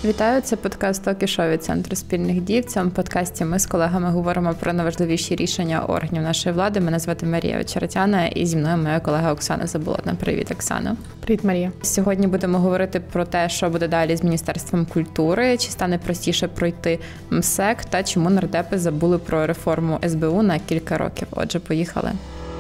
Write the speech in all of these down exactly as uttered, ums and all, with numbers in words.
Вітаю, це подкаст «Токі-шоу» від Центру спільних дій. В цьому подкасті ми з колегами говоримо про найважливіші рішення органів нашої влади. Мене звати Марія Очеретяна, і зі мною моя колега Оксана Заболотна. Привіт, Оксана. Привіт, Марія. Сьогодні будемо говорити про те, що буде далі з Міністерством культури, чи стане простіше пройти МСЕК, та чому нардепи забули про реформу ес бе у на кілька років. Отже, поїхали.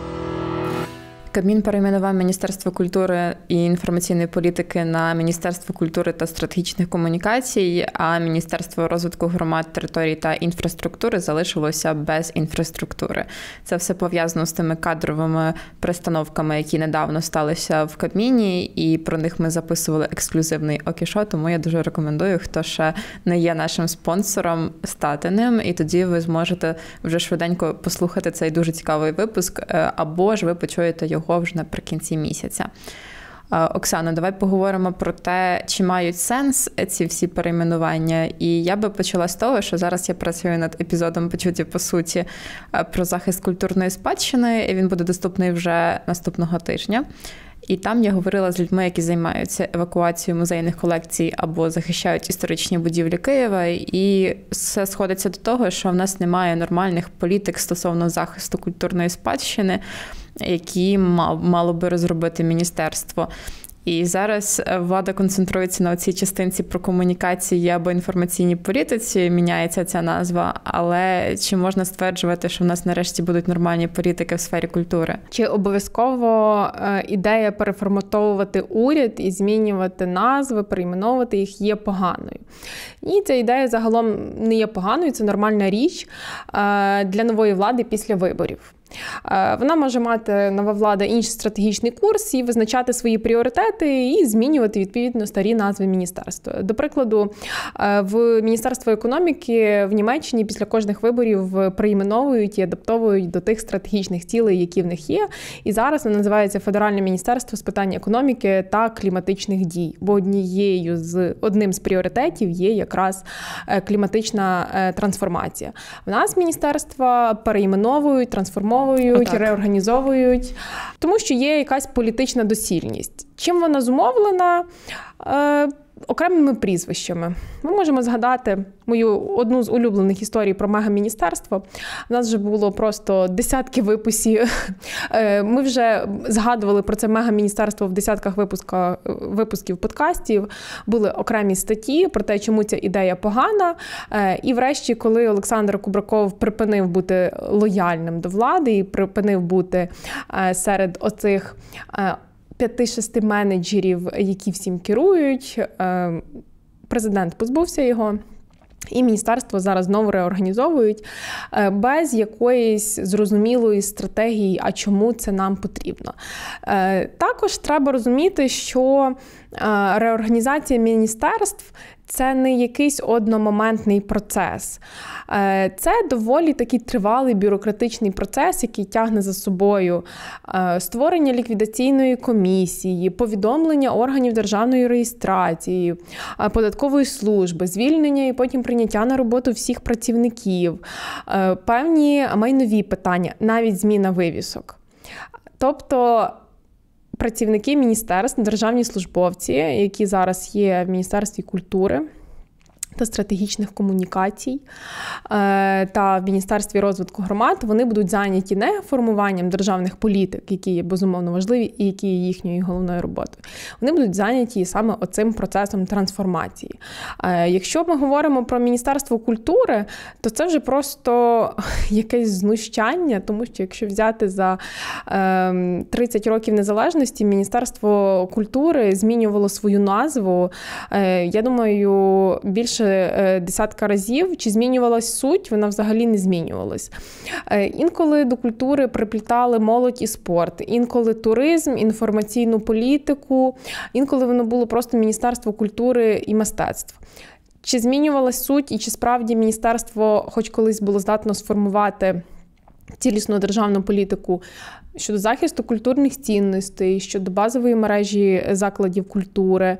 Кабмін перейменував Міністерство культури і інформаційної політики на Міністерство культури та стратегічних комунікацій, а Міністерство розвитку громад, територій та інфраструктури залишилося без інфраструктури. Це все пов'язано з тими кадровими перестановками, які недавно сталися в Кабміні, і про них ми записували ексклюзивний «Окі-шоу», тому я дуже рекомендую, хто ще не є нашим спонсором, стати ним, і тоді ви зможете вже швиденько послухати цей дуже цікавий випуск, або ж ви почуєте його вже наприкінці місяця. Оксано, давай поговоримо про те, чи мають сенс ці всі перейменування. І я би почала з того, що зараз я працюю над епізодом «Почуті по суті» про захист культурної спадщини, і він буде доступний вже наступного тижня. І там я говорила з людьми, які займаються евакуацією музейних колекцій або захищають історичні будівлі Києва, і все сходиться до того, що в нас немає нормальних політик стосовно захисту культурної спадщини, які мало би розробити міністерство. І зараз влада концентрується на цій частинці про комунікації або інформаційній політиці, міняється ця назва, але чи можна стверджувати, що в нас нарешті будуть нормальні політики в сфері культури? Чи обов'язково ідея переформатовувати уряд і змінювати назви, перейменовувати їх є поганою? І ця ідея загалом не є поганою, це нормальна річ для нової влади після виборів. Вона може мати, нова влада, інший стратегічний курс і визначати свої пріоритети і змінювати, відповідно, старі назви міністерства. До прикладу, в Міністерство економіки в Німеччині після кожних виборів перейменовують і адаптовують до тих стратегічних цілей, які в них є. І зараз воно називається Федеральне міністерство з питань економіки та кліматичних дій. Бо однією з, одним з пріоритетів є якраз кліматична трансформація. В нас міністерства перейменовують, трансформують, Отак. реорганізовують, тому що є якась політична доцільність. Чим вона зумовлена? Е, окремими прізвищами. Ми можемо згадати мою одну з улюблених історій про мегаміністерство. У нас вже було просто десятки випусків. Ми вже згадували про це мегаміністерство в десятках випуска, випусків подкастів. Були окремі статті про те, чому ця ідея погана. І врешті, коли Олександр Кубраков припинив бути лояльним до влади і припинив бути серед оцих п'яти-шести менеджерів, які всім керують, президент позбувся його, і міністерство зараз знову реорганізовують без якоїсь зрозумілої стратегії, а чому це нам потрібно. Також треба розуміти, що реорганізація міністерств – це не якийсь одномоментний процес. Це доволі такий тривалий бюрократичний процес, який тягне за собою створення ліквідаційної комісії, повідомлення органів державної реєстрації, податкової служби, звільнення і потім прийняття на роботу всіх працівників, певні майнові питання, навіть зміна вивісок. Тобто працівники міністерств, державні службовці, які зараз є в Міністерстві культури та стратегічних комунікацій та в Міністерстві розвитку громад, вони будуть зайняті не формуванням державних політик, які є безумовно важливі і які є їхньою головною роботою. Вони будуть зайняті саме оцим процесом трансформації. Якщо ми говоримо про Міністерство культури, то це вже просто якесь знущання, тому що якщо взяти за тридцять років незалежності, Міністерство культури змінювало свою назву, я думаю, більше десятка разів. Чи змінювалась суть? Вона взагалі не змінювалась. Інколи до культури приплітали молодь і спорт, інколи туризм, інформаційну політику, інколи воно було просто Міністерство культури і мистецтв. Чи змінювалась суть і чи справді міністерство хоч колись було здатно сформувати цілісну державну політику щодо захисту культурних цінностей, щодо базової мережі закладів культури,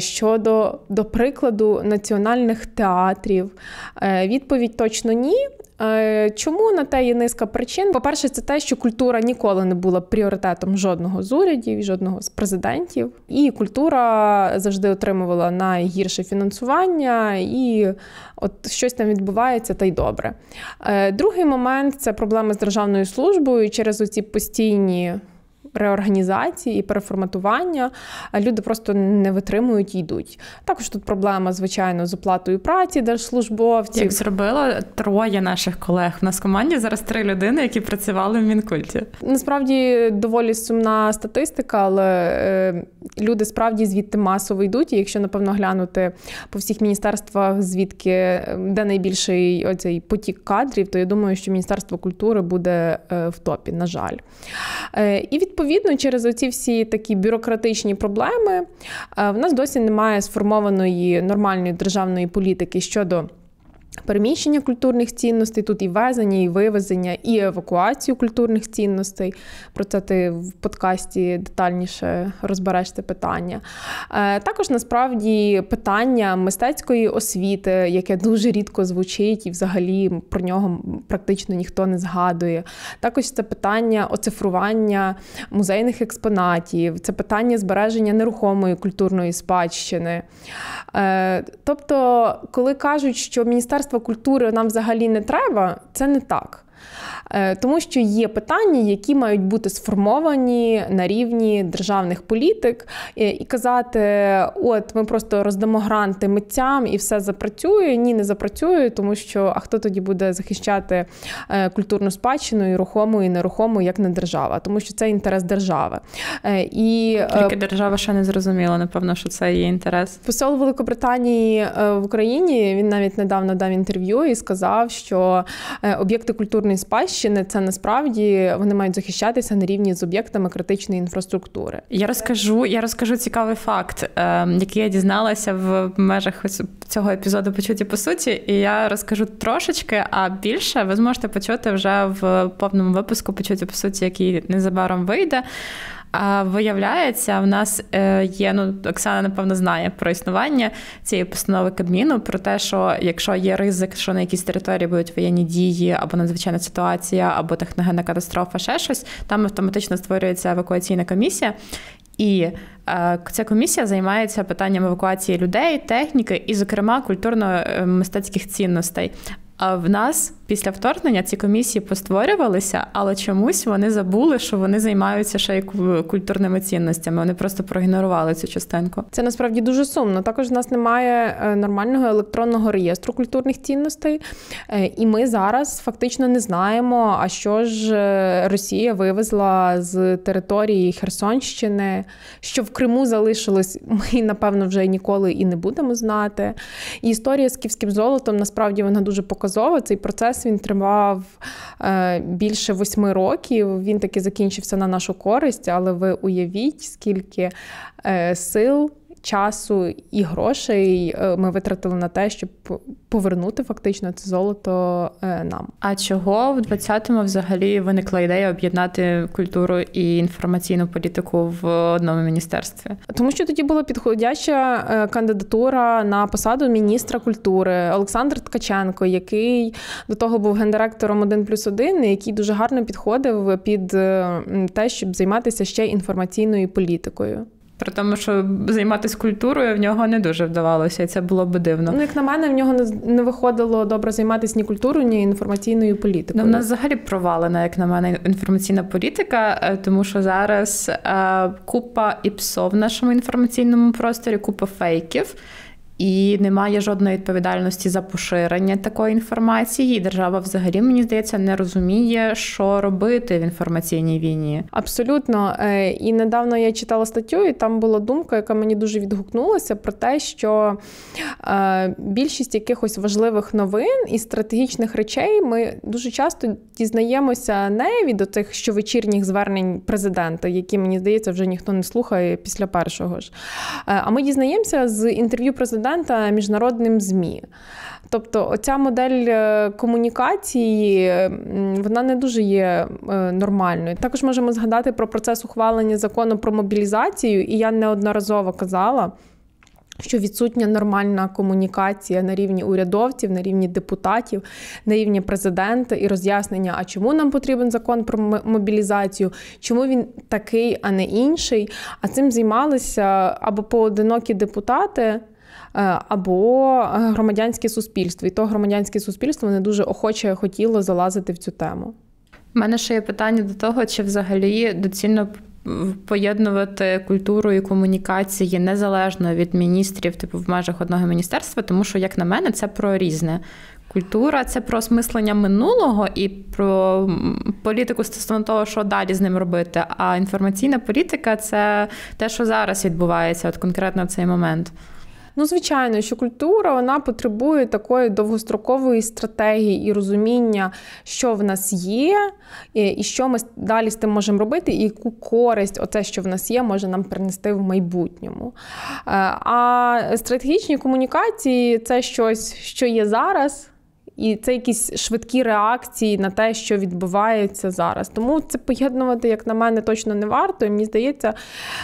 щодо, до прикладу, національних театрів? Відповідь точно ні. Чому? На те є низка причин. По-перше, це те, що культура ніколи не була пріоритетом жодного з урядів, жодного з президентів. І культура завжди отримувала найгірше фінансування, і от щось там відбувається, та й добре. Другий момент – це проблеми з державною службою. Через оці постійні реорганізації і переформатування люди просто не витримують і йдуть. Також тут проблема, звичайно, з оплатою праці держслужбовців. Як зробило троє наших колег. У нас в команді зараз три людини, які працювали в Мінкульті. Насправді доволі сумна статистика, але е, люди справді звідти масово йдуть. І якщо, напевно, глянути по всіх міністерствах, звідки, де найбільший оцей потік кадрів, то я думаю, що Міністерство культури буде е, в топі, на жаль. Е, і відповідно, Відповідно, через оці всі такі бюрократичні проблеми в нас досі немає сформованої нормальної державної політики щодо переміщення культурних цінностей, тут і везення, і вивезення, і евакуацію культурних цінностей. Про це ти в подкасті детальніше розбереш це питання. Також, насправді, питання мистецької освіти, яке дуже рідко звучить, і взагалі про нього практично ніхто не згадує. Також це питання оцифрування музейних експонатів, це питання збереження нерухомої культурної спадщини. Тобто, коли кажуть, що Міністерство культури нам взагалі не треба, це не так. Тому що є питання, які мають бути сформовані на рівні державних політик, і казати, от ми просто роздамо гранти митцям і все запрацює. Ні, не запрацює, тому що а хто тоді буде захищати культурну спадщину і рухому, і нерухому, як не держава, тому що це інтерес держави. І тільки держава ще не зрозуміла, напевно, що це її інтерес. Посол Великобританії в Україні, він навіть недавно дав інтерв'ю і сказав, що об'єкти культурної спадщини це насправді вони мають захищатися на рівні з об'єктами критичної інфраструктури. Я розкажу, я розкажу цікавий факт, який я дізналася в межах цього епізоду «Почуті по суті», і я розкажу трошечки, а більше ви зможете почути вже в повному випуску «Почуті по суті», який незабаром вийде. А виявляється, в нас є, ну, Оксана, напевно, знає про існування цієї постанови Кабміну, про те, що якщо є ризик, що на якійсь території будуть воєнні дії, або надзвичайна ситуація, або техногенна катастрофа, ще щось, там автоматично створюється евакуаційна комісія. І е, ця комісія займається питанням евакуації людей, техніки і, зокрема, культурно-мистецьких цінностей. А в нас після вторгнення ці комісії постворювалися, але чомусь вони забули, що вони займаються ще й культурними цінностями. Вони просто проігнорували цю частинку. Це насправді дуже сумно. Також в нас немає нормального електронного реєстру культурних цінностей. І ми зараз фактично не знаємо, а що ж Росія вивезла з території Херсонщини, що в Криму залишилось, ми, напевно, вже ніколи і не будемо знати. І історія з київським золотом, насправді, вона дуже показова. Цей процес він тривав е, більше восьми років. Він таки закінчився на нашу користь, але ви уявіть, скільки е, сил, часу і грошей ми витратили на те, щоб повернути фактично це золото нам. А чого в двадцятому взагалі виникла ідея об'єднати культуру і інформаційну політику в одному міністерстві? Тому що тоді була підходяща кандидатура на посаду міністра культури Олександр Ткаченко, який до того був гендиректором один плюс один, який дуже гарно підходив під те, щоб займатися ще інформаційною політикою. При тому, що займатися культурою в нього не дуже вдавалося, і це було б дивно. Ну, як на мене, в нього не виходило добре займатися ні культурою, ні інформаційною політикою. Ну, в нас взагалі провалена, як на мене, інформаційна політика, тому що зараз е, купа ІПСО в нашому інформаційному просторі, купа фейків, і немає жодної відповідальності за поширення такої інформації. І держава взагалі, мені здається, не розуміє, що робити в інформаційній війні. Абсолютно. І недавно я читала статтю, і там була думка, яка мені дуже відгукнулася, про те, що більшість якихось важливих новин і стратегічних речей ми дуже часто дізнаємося не від оцих щовечірніх звернень президента, які, мені здається, вже ніхто не слухає після першого ж. А ми дізнаємося з інтерв'ю президента міжнародним ЗМІ. Тобто оця модель комунікації, вона не дуже є нормальною. Також можемо згадати про процес ухвалення закону про мобілізацію, і я неодноразово казала, що відсутня нормальна комунікація на рівні урядовців, на рівні депутатів, на рівні президента і роз'яснення, а чому нам потрібен закон про мобілізацію, чому він такий, а не інший. А цим займалися або поодинокі депутати, або громадянське суспільство. І то громадянське суспільство не дуже охоче хотіло залазити в цю тему. У мене ще є питання до того, чи взагалі доцільно поєднувати культуру і комунікації незалежно від міністрів, типу в межах одного міністерства, тому що, як на мене, це про різне. Культура – це про осмислення минулого і про політику стосовно того, що далі з ним робити, а інформаційна політика – це те, що зараз відбувається, от конкретно в цей момент. Ну, звичайно, що культура, вона потребує такої довгострокової стратегії і розуміння, що в нас є, і що ми далі з тим можемо робити, і яку користь оце, що в нас є, може нам принести в майбутньому. А стратегічні комунікації – це щось, що є зараз, і це якісь швидкі реакції на те, що відбувається зараз. Тому це поєднувати, як на мене, точно не варто. І мені здається,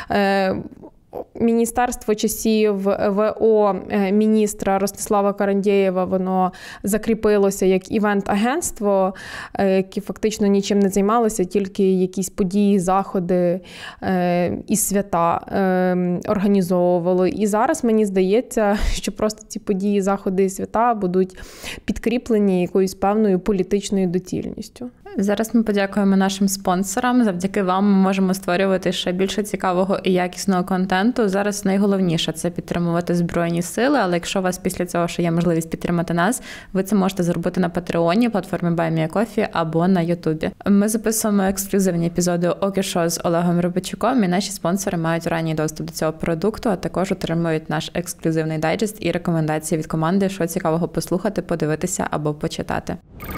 Міністерство часів ВО міністра Ростислава Карандєєва, воно закріпилося як івент-агентство, яке фактично нічим не займалося, тільки якісь події, заходи і свята організовувало. І зараз мені здається, що просто ці події, заходи і свята будуть підкріплені якоюсь певною політичною доцільністю. Зараз ми подякуємо нашим спонсорам. Завдяки вам ми можемо створювати ще більше цікавого і якісного контенту. Зараз найголовніше – це підтримувати Збройні Сили, але якщо у вас після цього ще є можливість підтримати нас, ви це можете зробити на Патреоні, платформі Buy Me a Coffee або на Ютубі. Ми записуємо ексклюзивні епізоди Окі Шоу з Олегом Рибачуком, і наші спонсори мають ранній доступ до цього продукту, а також отримують наш ексклюзивний дайджест і рекомендації від команди, що цікавого послухати, подивитися або почитати.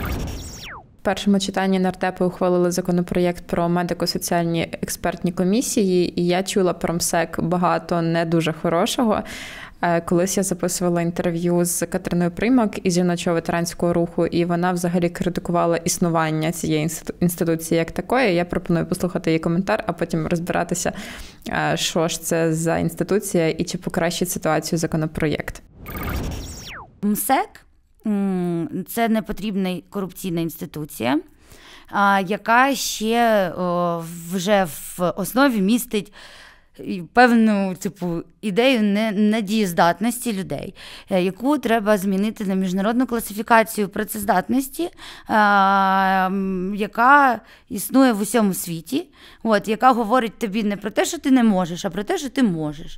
В першому читанні нардепи ухвалили законопроєкт про медико-соціальні експертні комісії, і я чула про МСЕК багато не дуже хорошого. Колись я записувала інтерв'ю з Катериною Приймак із жіночого ветеранського руху, і вона взагалі критикувала існування цієї інституції як такої. Я пропоную послухати її коментар, а потім розбиратися, що ж це за інституція і чи покращить ситуацію законопроєкт. МСЕК – це непотрібна корупційна інституція, яка ще вже в основі містить певну типу, ідею недієздатності людей, яку треба змінити на міжнародну класифікацію працездатності, яка існує в усьому світі, от, яка говорить тобі не про те, що ти не можеш, а про те, що ти можеш.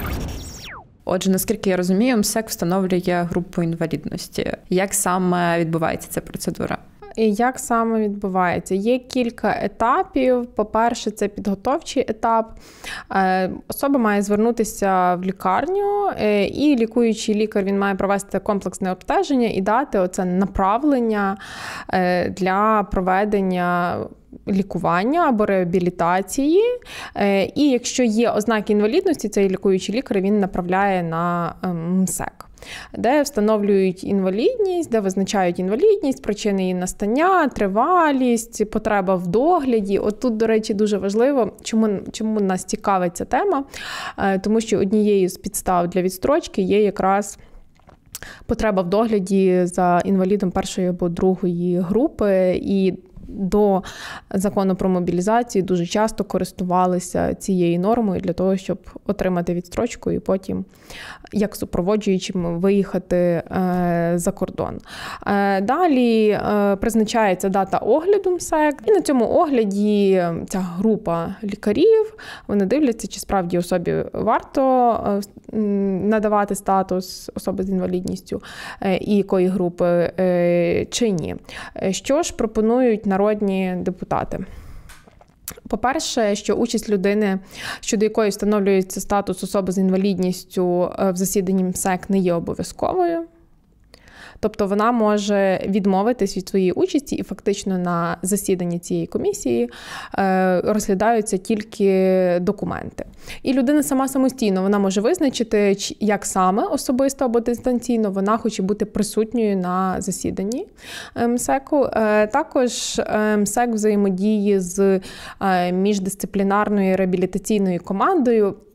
Отже, наскільки я розумію, МСЕК встановлює групу інвалідності. Як саме відбувається ця процедура? І як саме відбувається? Є кілька етапів. По-перше, це підготовчий етап. Особа має звернутися в лікарню, і лікуючий лікар він має провести комплексне обстеження і дати оце направлення для проведення лікування або реабілітації. І якщо є ознаки інвалідності, цей лікуючий лікар він направляє на МСЕК, де встановлюють інвалідність, де визначають інвалідність, причини її настання, тривалість, потреба в догляді. От тут, до речі, дуже важливо, чому, чому нас цікавить ця тема, тому що однією з підстав для відстрочки є якраз потреба в догляді за інвалідом першої або другої групи, і до закону про мобілізацію дуже часто користувалися цією нормою для того, щоб отримати відстрочку і потім, як супроводжуючим, виїхати е, за кордон. Е, далі е, призначається дата огляду МСЕК, і на цьому огляді ця група лікарів, вони дивляться, чи справді особі варто е, надавати статус особи з інвалідністю е, і якої групи, е, чи ні. Що ж пропонують народні депутати? По-перше, що участь людини, щодо якої встановлюється статус особи з інвалідністю в засіданні МСЕК, не є обов'язковою. Тобто вона може відмовитись від своєї участі, і фактично на засіданні цієї комісії розглядаються тільки документи. І людина сама самостійно, вона може визначити, як саме особисто або дистанційно вона хоче бути присутньою на засіданні МСЕКу. Також МСЕК взаємодіє з міждисциплінарною реабілітаційною командою,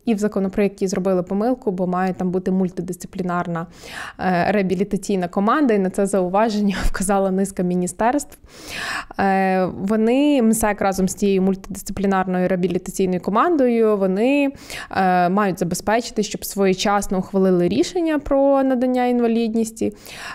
і в законопроєкті зробили помилку, бо має там бути мультидисциплінарна реабілітаційна команда, і на це зауваження вказала низка міністерств. Вони, МСЕК разом з цією мультидисциплінарною реабілітаційною командою, вони мають забезпечити, щоб своєчасно ухвалили рішення про надання інвалідності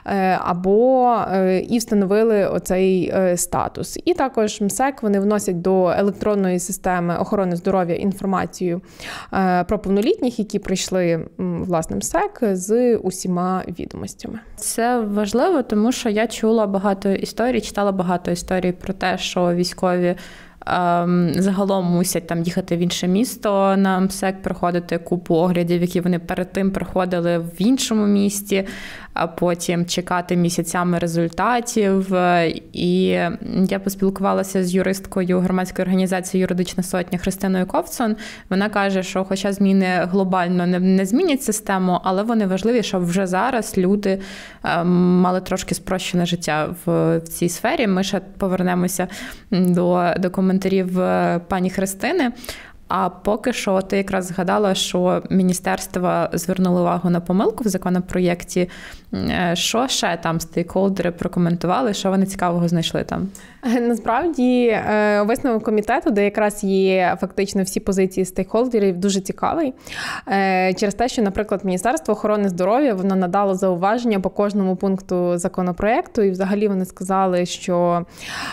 або і встановили оцей статус. І також МСЕК вони вносять до електронної системи охорони здоров'я інформацію про повнолітніх, які прийшли, власне, МСЕК з усіма відомостями. Це важливо, тому що я чула багато історій, читала багато історій про те, що військові загалом мусять там їхати в інше місто на МСЕК, проходити купу оглядів, які вони перед тим проходили в іншому місті, а потім чекати місяцями результатів. І я поспілкувалася з юристкою громадської організації «Юридична сотня» Христиною Ковцон. Вона каже, що хоча зміни глобально не, не змінять систему, але вони важливі, щоб вже зараз люди мали трошки спрощене життя в, в цій сфері. Ми ще повернемося до, до коментарів пані Христини. А поки що ти якраз згадала, що міністерство звернуло увагу на помилку в законопроєкті. Що ще там стейкхолдери прокоментували, що вони цікавого знайшли там? Насправді, висновок комітету, де якраз є фактично всі позиції стейкхолдерів, дуже цікавий. Через те, що, наприклад, Міністерство охорони здоров'я, воно надало зауваження по кожному пункту законопроєкту, і взагалі вони сказали, що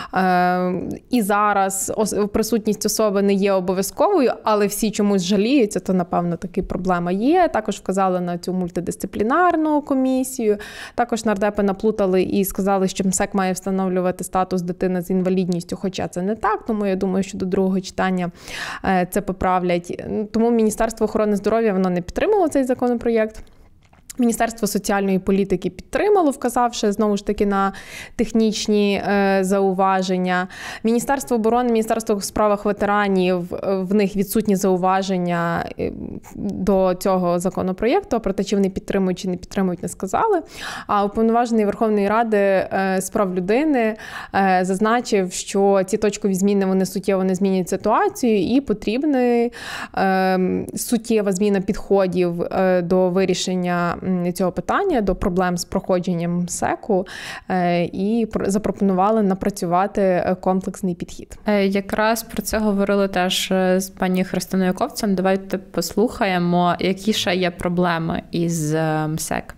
і зараз присутність особи не є обов'язковою, але всі чомусь жаліються, то, напевно, така проблема є. Також вказали на цю мультидисциплінарну комісію. Також нардепи наплутали і сказали, що МСЕК має встановлювати статус дитини з інвалідністю, хоча це не так, тому я думаю, що до другого читання це поправлять. Тому Міністерство охорони здоров'я, воно не підтримало цей законопроєкт. Міністерство соціальної політики підтримало, вказавши, знову ж таки, на технічні е, зауваження. Міністерство оборони, Міністерство у справах ветеранів, в них відсутні зауваження до цього законопроєкту, проте чи вони підтримують чи не підтримують, не сказали. А уповноважений Верховної Ради е, з прав людини е, зазначив, що ці точкові зміни, вони суттєво не змінюють ситуацію, і потрібна е, суттєва зміна підходів е, до вирішення цього питання, до проблем з проходженням МСЕКу, і запропонували напрацювати комплексний підхід. Якраз про це говорили теж з пані Христиною Ковцон. Давайте послухаємо, які ще є проблеми із МСЕК.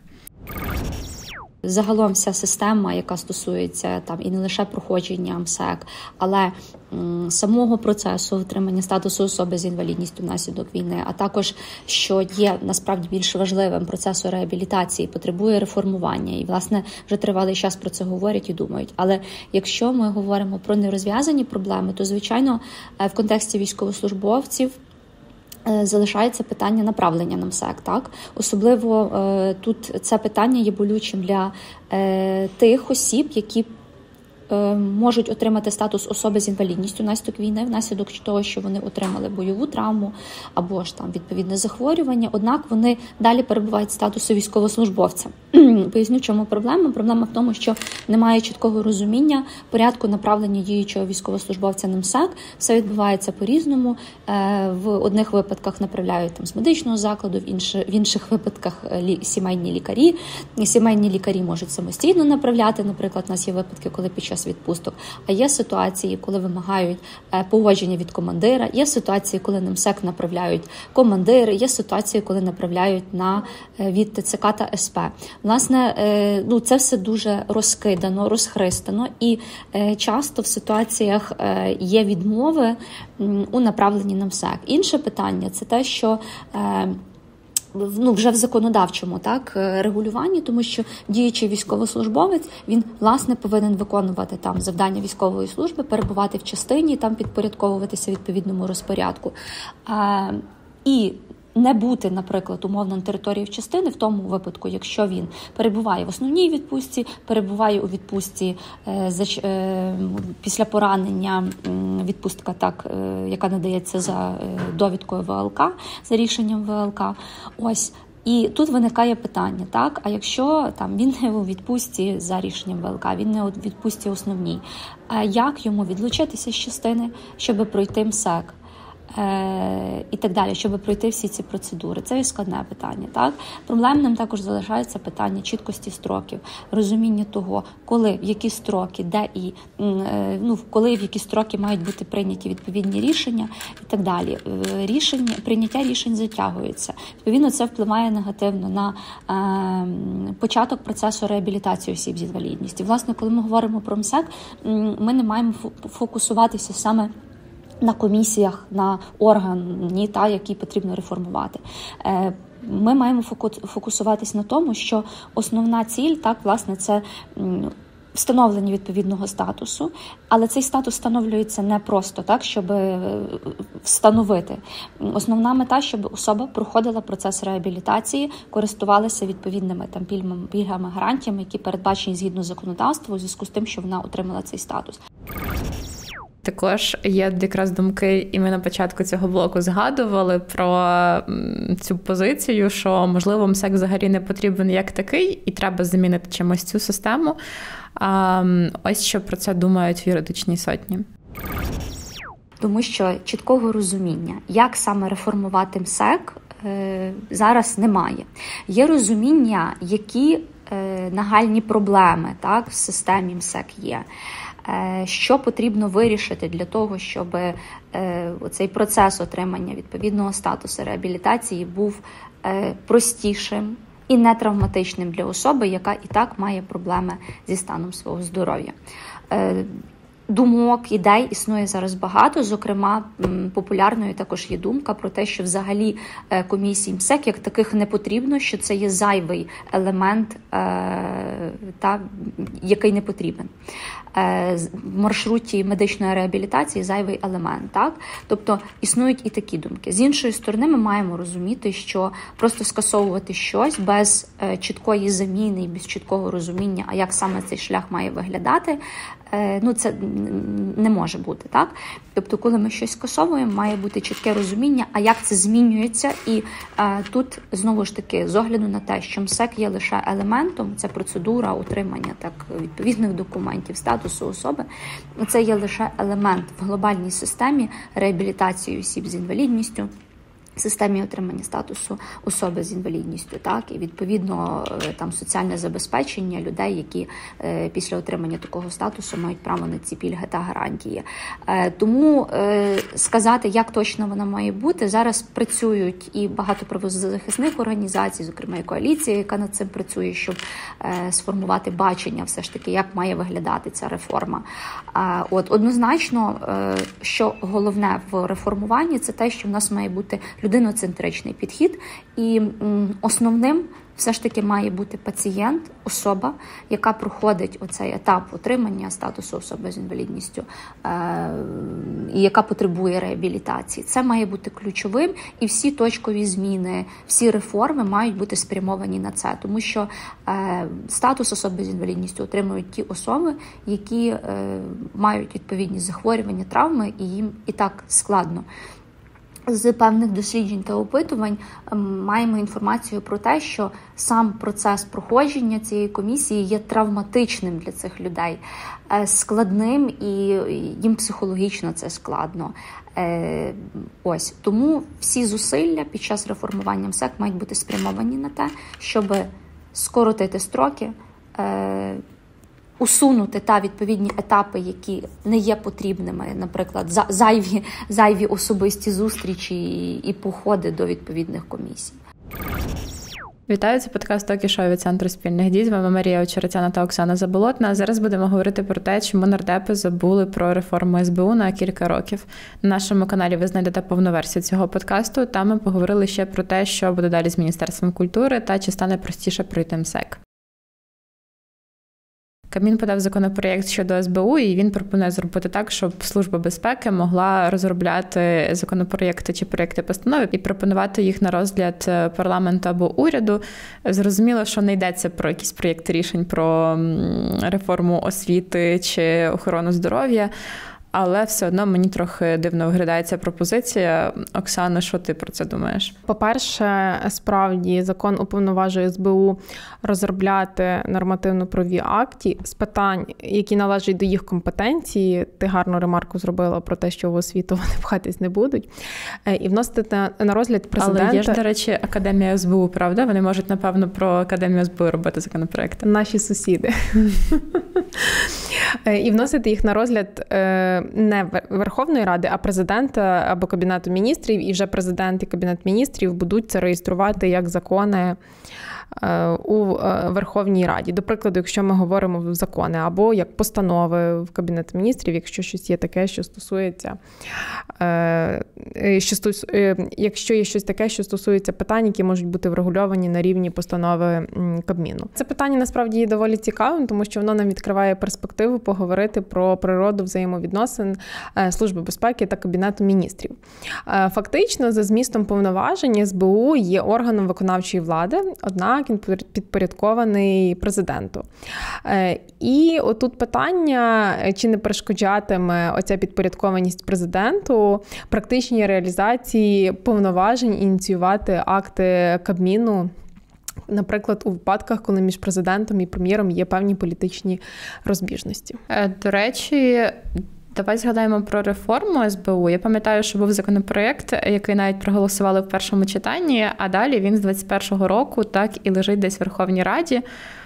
Загалом вся система, яка стосується там і не лише проходження МСЕК, але м, самого процесу отримання статусу особи з інвалідністю внаслідок війни, а також, що є насправді більш важливим, процесу реабілітації, потребує реформування. І, власне, вже тривалий час про це говорять і думають. Але якщо ми говоримо про нерозв'язані проблеми, то, звичайно, в контексті військовослужбовців залишається питання направлення на МСЕК, так? Особливо е, тут це питання є болючим для е, тих осіб, які е, можуть отримати статус особи з інвалідністю внаслідок війни, внаслідок того, що вони отримали бойову травму або ж там відповідне захворювання, однак вони далі перебувають в статусі військовослужбовця. Поясню, чому проблема. Проблема в тому, що немає чіткого розуміння порядку направлення діючого військовослужбовця на МСЕК. Все відбувається по-різному. В одних випадках направляють там з медичного закладу, в інших, в інших випадках сімейні лікарі. Сімейні лікарі можуть самостійно направляти. Наприклад, у нас є випадки, коли під час відпусток. А є ситуації, коли вимагають погодження від командира. Є ситуації, коли на МСЕК направляють командири. Є ситуації, коли направляють на від ТЦК та СП. Власне, ну, це все дуже розкидано, розхристано, і часто в ситуаціях є відмови у направленні на МСЕК. Інше питання – це те, що ну, вже в законодавчому так, регулюванні, тому що діючий військовослужбовець, він, власне, повинен виконувати там завдання військової служби, перебувати в частині, там підпорядковуватися відповідному розпорядку. І не бути, наприклад, умовно на території частини в тому випадку, якщо він перебуває в основній відпустці, перебуває у відпустці е, за, е, після поранення, відпустка, так, е, яка надається за е, довідкою ВЛК, за рішенням ВЛК. Ось. І тут виникає питання, так, а якщо там він не у відпустці за рішенням ВЛК, він не у відпустці основній, а як йому відлучитися з частини, щоб пройти МСЕК? е, і так далі, щоб пройти всі ці процедури. Це є складне питання. Так? Проблемним також залишається питання чіткості строків, розуміння того, коли, в які строки, де і е, ну, коли, в які строки мають бути прийняті відповідні рішення і так далі. Рішення, прийняття рішень затягується. Відповідно, це впливає негативно на е, початок процесу реабілітації осіб з інвалідністю. Власне, коли ми говоримо про МСЕК, ми не маємо фокусуватися саме на комісіях, на органі, та, які потрібно реформувати. Е, ми маємо фокусуватись на тому, що основна ціль, так, власне, це встановлення відповідного статусу, але цей статус встановлюється не просто так, щоб встановити. Основна мета, щоб особа проходила процес реабілітації, користувалася відповідними там пільгами, гарантіями, які передбачені згідно законодавства у зв'язку з тим, що вона отримала цей статус. Також є якраз думки, і ми на початку цього блоку згадували про цю позицію, що, можливо, МСЕК взагалі не потрібен як такий, і треба замінити чимось цю систему. А ось що про це думають в юридичній сотні. Тому що чіткого розуміння, як саме реформувати МСЕК, зараз немає. Є розуміння, які нагальні проблеми, так, в системі МСЕК є. Що потрібно вирішити для того, щоб цей процес отримання відповідного статусу реабілітації був простішим і не травматичним для особи, яка і так має проблеми зі станом свого здоров'я. Думок, ідей існує зараз багато, зокрема, популярною також є думка про те, що взагалі комісії МСЕК як таких не потрібно, що це є зайвий елемент, та, який не потрібен. В маршруті медичної реабілітації зайвий елемент. Так? Тобто існують і такі думки. З іншої сторони, ми маємо розуміти, що просто скасовувати щось без чіткої заміни і без чіткого розуміння, а як саме цей шлях має виглядати, ну це не може бути. Так? Тобто, коли ми щось скасовуємо, має бути чітке розуміння, а як це змінюється. І е, тут, знову ж таки, з огляду на те, що МСЕК є лише елементом, це процедура отримання так, відповідних документів, статусу особи, це є лише елемент в глобальній системі реабілітації осіб з інвалідністю, системі отримання статусу особи з інвалідністю, так, і відповідно там соціальне забезпечення людей, які е, після отримання такого статусу мають право на ці пільги та гарантії. Е, тому е, сказати, як точно вона має бути, зараз працюють і багато правозахисних організацій, зокрема і коаліція, яка над цим працює, щоб е, сформувати бачення все ж таки, як має виглядати ця реформа. Е, от однозначно, е, що головне в реформуванні, це те, що в нас має бути людиноцентричний підхід, і основним все ж таки має бути пацієнт, особа, яка проходить оцей етап отримання статусу особи з інвалідністю е- і яка потребує реабілітації. Це має бути ключовим, і всі точкові зміни, всі реформи мають бути спрямовані на це, тому що е- статус особи з інвалідністю отримують ті особи, які е- мають відповідні захворювання, травми, і їм і так складно. З певних досліджень та опитувань маємо інформацію про те, що сам процес проходження цієї комісії є травматичним для цих людей, складним, і їм психологічно це складно. Ось, тому всі зусилля під час реформування МСЕК мають бути спрямовані на те, щоб скоротити строки, усунути та відповідні етапи, які не є потрібними, наприклад, зайві, зайві особисті зустрічі і, і походи до відповідних комісій. Вітаю, це подкаст «Токі-шоу» від Центру спільних дій. З вами Марія Очеретяна та Оксана Заболотна. Зараз будемо говорити про те, чому нардепи забули про реформу ес бе у на кілька років. На нашому каналі ви знайдете повну версію цього подкасту. Там ми поговорили ще про те, що буде далі з Міністерством культури та чи стане простіше пройти МСЕК. Кабмін подав законопроєкт щодо ес бе у, і він пропонує зробити так, щоб Служба безпеки могла розробляти законопроєкти чи проєкти постанови і пропонувати їх на розгляд парламенту або уряду. Зрозуміло, що не йдеться про якісь проєкти рішень про реформу освіти чи охорону здоров'я. але все одно мені трохи дивно виглядає ця пропозиція. Оксана, що ти про це думаєш? По-перше, справді закон уповноважує ес бе у розробляти нормативно-правові акти з питань, які належать до їх компетенції. Ти гарну ремарку зробила про те, що в освіту вони пхатись не будуть. І вносити на розгляд президента... Але є ж, до речі, Академія ес бе у, правда? Вони можуть, напевно, про Академію ес бе у робити законопроекти. Наші сусіди. І вносити їх на розгляд не Верховної Ради, а президента або Кабінету міністрів. І вже президент і Кабінет міністрів будуть це реєструвати як закони у Верховній Раді. До прикладу, якщо ми говоримо в закони, або як постанови в Кабінет міністрів, якщо щось є таке, що стосується, що стос... якщо є щось таке, що стосується питань, які можуть бути врегульовані на рівні постанови Кабміну. Це питання насправді є доволі цікавим, тому що воно нам відкриває перспективу поговорити про природу взаємовідносин Служби безпеки та Кабінету міністрів. Фактично, за змістом повноважень ес бе у є органом виконавчої влади, однак він підпорядкований президенту. І отут питання, чи не перешкоджатиме оця підпорядкованість президенту практичній реалізації повноважень ініціювати акти Кабміну, наприклад, у випадках, коли між президентом і прем'єром є певні політичні розбіжності. До речі, давай згадаємо про реформу ес бе у. Я пам'ятаю, що був законопроєкт, який навіть проголосували в першому читанні, а далі він з двадцять першого року так і лежить десь в Верховній Раді.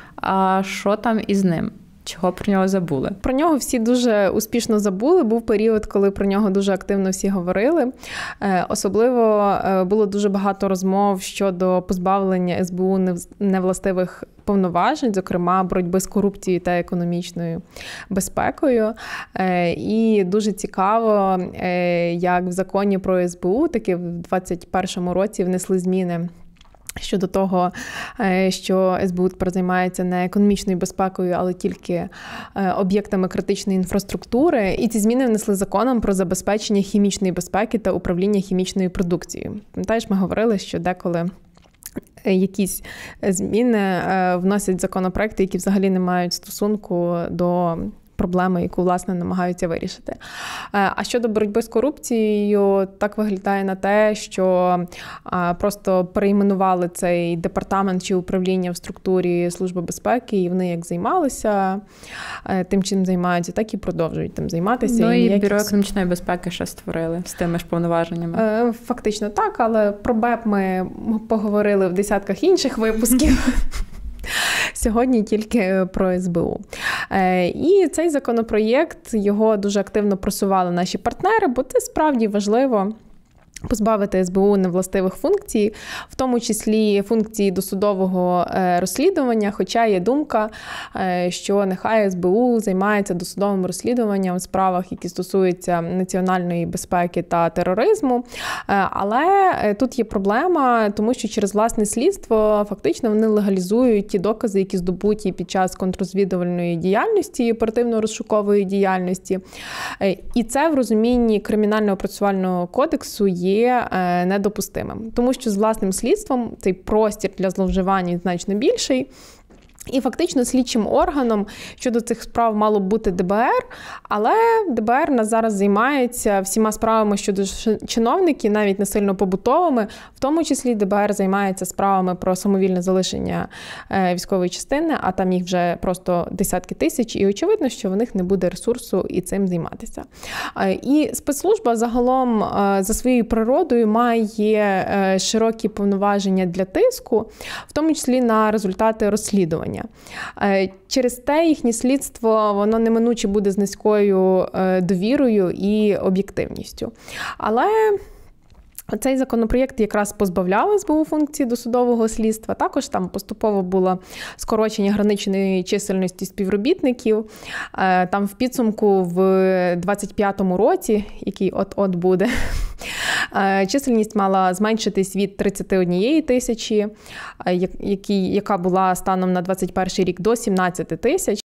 А що там із ним? Чого про нього забули? Про нього всі дуже успішно забули. Був період, коли про нього дуже активно всі говорили. Особливо було дуже багато розмов щодо позбавлення ес бе у невластивих повноважень, зокрема, боротьби з корупцією та економічною безпекою. І дуже цікаво, як в законі про ес бе у, таки в двадцять першому році внесли зміни щодо того, що ес бе у тепер займається не економічною безпекою, але тільки об'єктами критичної інфраструктури. І ці зміни внесли законом про забезпечення хімічної безпеки та управління хімічною продукцією. Пам'ятаєш, ми говорили, що деколи якісь зміни вносять законопроекти, які взагалі не мають стосунку до проблеми, яку, власне, намагаються вирішити. А щодо боротьби з корупцією, так виглядає на те, що просто перейменували цей департамент чи управління в структурі Служби безпеки, і вони як займалися тим, чим займаються, так і продовжують тим займатися. Ну і, і ніяких... Бюро економічної безпеки ще створили з тими ж повноваженнями. Фактично так, але про БЕП ми поговорили в десятках інших випусків. Сьогодні тільки про ес бе у. І цей законопроєкт, його дуже активно просували наші партнери, бо це справді важливо. Позбавити ес бе у невластивих функцій, в тому числі функції досудового розслідування, хоча є думка, що нехай ес бе у займається досудовим розслідуванням в справах, які стосуються національної безпеки та тероризму. Але тут є проблема, тому що через власне слідство фактично вони легалізують ті докази, які здобуті під час контррозвідувальної діяльності, оперативно-розшукової діяльності. І це в розумінні Кримінального процесуального кодексу є є недопустимим. Тому що з власним слідством цей простір для зловживань значно більший. І фактично слідчим органом щодо цих справ мало б бути де бе ер, але де бе ер нас зараз займається всіма справами щодо чиновників, навіть не сильно побутовими, в тому числі де бе ер займається справами про самовільне залишення військової частини, а там їх вже просто десятки тисяч, і очевидно, що в них не буде ресурсу і цим займатися. І спецслужба загалом за своєю природою має широкі повноваження для тиску, в тому числі на результати розслідування. Через те їхнє слідство, воно неминуче буде з низькою довірою і об'єктивністю. Але цей законопроєкт якраз позбавляв ес бе у функції досудового слідства. Також там поступово було скорочення граничної чисельності співробітників. Там в підсумку в двадцять п'ятому році, який от-от буде, чисельність мала зменшитись від тридцяти однієї тисячі, яка була станом на двадцять перший рік, до сімнадцяти тисяч.